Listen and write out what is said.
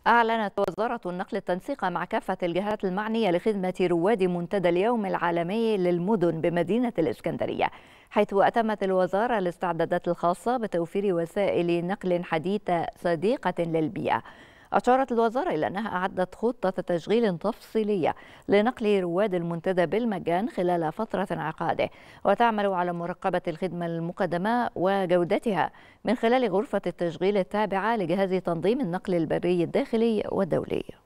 أعلنت وزارة النقل التنسيق مع كافة الجهات المعنية لخدمة رواد منتدى اليوم العالمي للمدن بمدينة الإسكندرية، حيث أتمت الوزارة الاستعدادات الخاصة بتوفير وسائل نقل حديثة صديقة للبيئة. أشارت الوزارة إلى أنها أعدت خطة تشغيل تفصيلية لنقل رواد المنتدى بالمجان خلال فترة انعقاده، وتعمل على مراقبة الخدمة المقدمة وجودتها من خلال غرفة التشغيل التابعة لجهاز تنظيم النقل البري الداخلي والدولي.